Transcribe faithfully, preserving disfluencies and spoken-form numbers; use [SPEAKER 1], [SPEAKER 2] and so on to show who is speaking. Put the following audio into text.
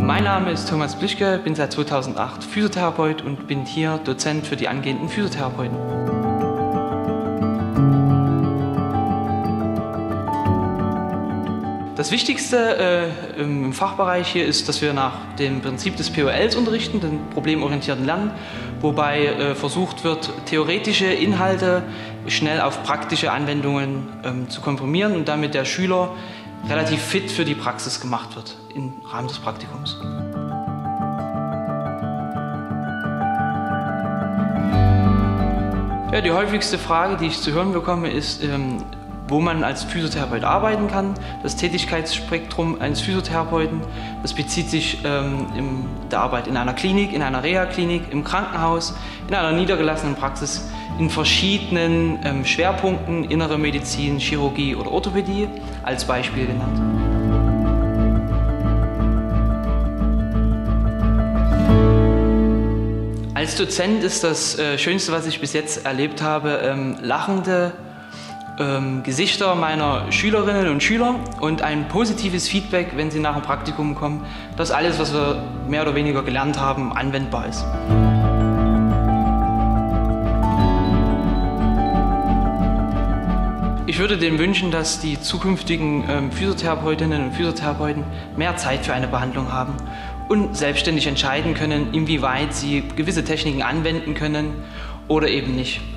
[SPEAKER 1] Mein Name ist Thomas Blischke, bin seit zweitausendacht Physiotherapeut und bin hier Dozent für die angehenden Physiotherapeuten. Das Wichtigste äh, im Fachbereich hier ist, dass wir nach dem Prinzip des P O Ls unterrichten, dem problemorientierten Lernen, wobei äh, versucht wird, theoretische Inhalte schnell auf praktische Anwendungen ähm, zu komprimieren und damit der Schüler relativ fit für die Praxis gemacht wird im Rahmen des Praktikums. Ja, die häufigste Frage, die ich zu hören bekomme, ist, ähm, wo man als Physiotherapeut arbeiten kann. Das Tätigkeitsspektrum eines Physiotherapeuten, das bezieht sich ähm, in der Arbeit in einer Klinik, in einer Reha-Klinik, im Krankenhaus, in einer niedergelassenen Praxis, in verschiedenen ähm, Schwerpunkten, innere Medizin, Chirurgie oder Orthopädie, als Beispiel genannt. Als Dozent ist das äh, Schönste, was ich bis jetzt erlebt habe, ähm, lachende ähm, Gesichter meiner Schülerinnen und Schüler und ein positives Feedback, wenn sie nach dem Praktikum kommen, dass alles, was wir mehr oder weniger gelernt haben, anwendbar ist. Ich würde dem wünschen, dass die zukünftigen ähm, Physiotherapeutinnen und Physiotherapeuten mehr Zeit für eine Behandlung haben und selbstständig entscheiden können, inwieweit sie gewisse Techniken anwenden können oder eben nicht.